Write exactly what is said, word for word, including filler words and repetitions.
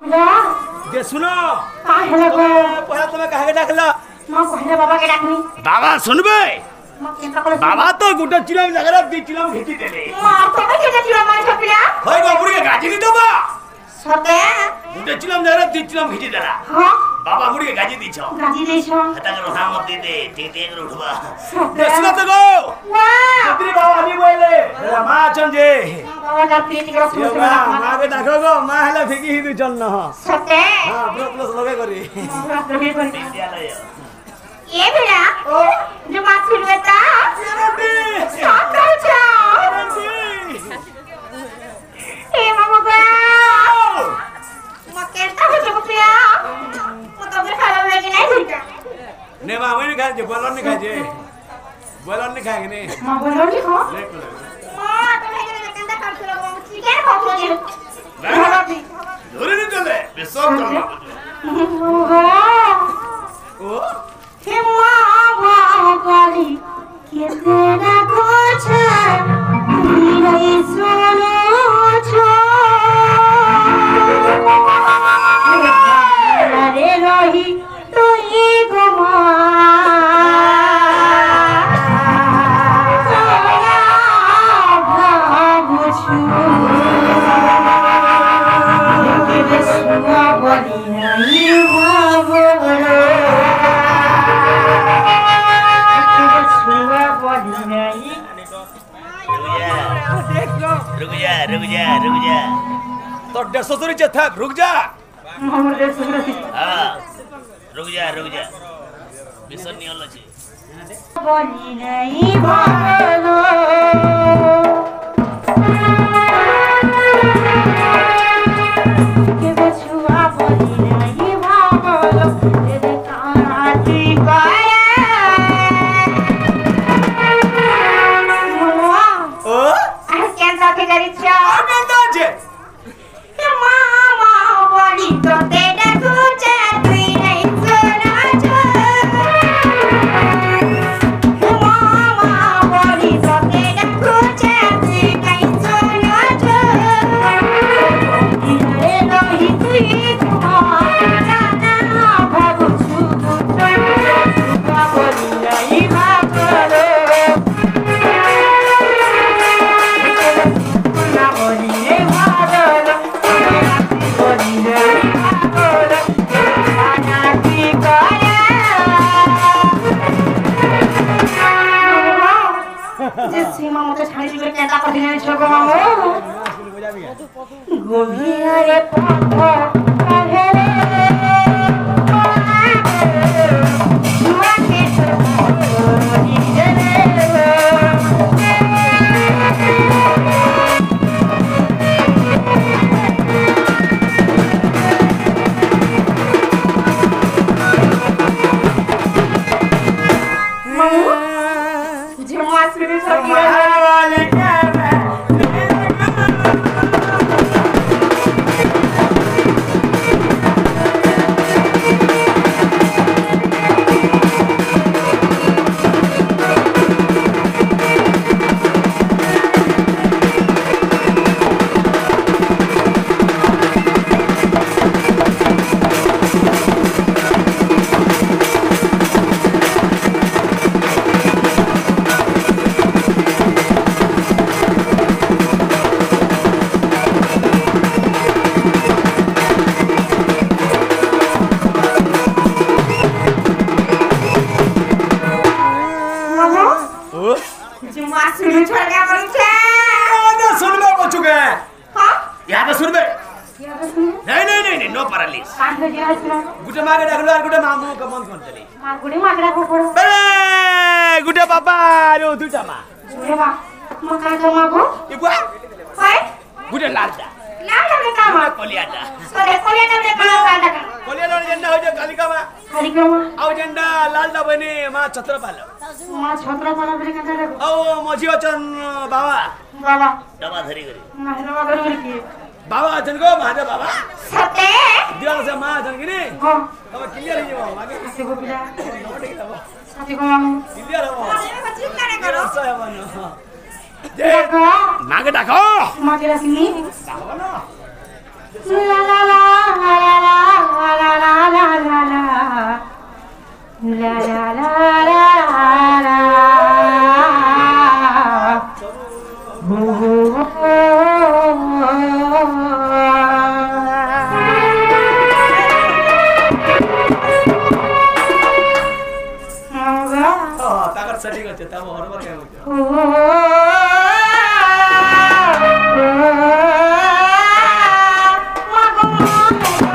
ये सुनो का हेले गो पहले तुम्हें कहे डाकला मां पहले बाबा के डाकनी बाबा सुनबे मां केनका करे बाबा तो गुटा चिलम लगरा दी चिलम घिची देले मां तो के के चिलम मार छपिया होय बाबुरी के गाजी नी दबा सते गुटा चिलम लगरा दी चिलम घिची देला हां बाबा मुड़ी के गाजी दी छो गाजी दे छो हटा के रोहा मत दे दे टी टी के उठवा देखना तो गो वाह छतरी बाबा नी बोले मा चंजे बाबा का पेट के रस मा के डाको गो मा हला फेकी ही चल न सते हां प्लस प्लस लगे करी प्लस लगे करी विद्यालय ये बेटा ओ जो माछ लेता साथ जा ए मामा बा मत केता हो जो पिया मत तो खाना लगे नहीं भूलता ने मामा ने खा जे बोलन ने खा जे बोलन ने खाएंगे ने मां बोलो नहीं हो देख ले मां तो नहीं के कंदा कर चलो मां चिकन खा लो जी धोरे नहीं चले बेसम चल ओ हे मां वाली के तेरा कुछ नहीं सुनो छो अरे रही तो ये घुमा रुक जा रुक जा रुक जा तो डेढ़ सौ रुपये था रुक जा हाँ रुक जा रुक जा मिशन नहीं होना चाहिए बोली नहीं बोलो के बचुआ बोली नहीं बोलो तेरे काना की गाया ओ कैसा के करिछा आनंद जे के मामा बोली तो तेरा कुछ तू नहीं सुना छो के मामा बोली तो तेरा कुछ तू नहीं सुना छो इधरे नहीं तू ना ना भागो छु तू बोली नहीं भागो सीमा मत छाड़ी जी के ता कर दिने छगो मामो गोभिया रे पंख काहेरे जुआ के तो रे गुटे मागे डाकलो और गुटे मामू का मन कोन चली मार गुडी मागडा को पडो बे गुटे बाबा रो दुटा मा रे बा मका का मागो इगुआ हाय गुटे लालदा लालदा के काम कोलियाटा सरे कोलियाटा रे का लालदा का कोलियाटा जंडा हो जे कालिका मा कालिका मा आउ जंडा लालदा बने मा छत्रपाल मा छत्रपाल रे का रे औ मजी वचन बाबा बाबा दबा धरी गरी ना रे बाबा रे की बाबा जन को महादेव बाबा सते दिवाल से मां जन गिनी हां अब क्लियर है वो आगे से को पिला नोट के दबा साथी को मामू क्लियर है वो अरे चिंता न करो सो है बनो जे मागे डाको मागे रखनी डाको ना ला ला ला আচ্ছা ঠিক আছে তা হরবার কেন হচ্ছে মাগো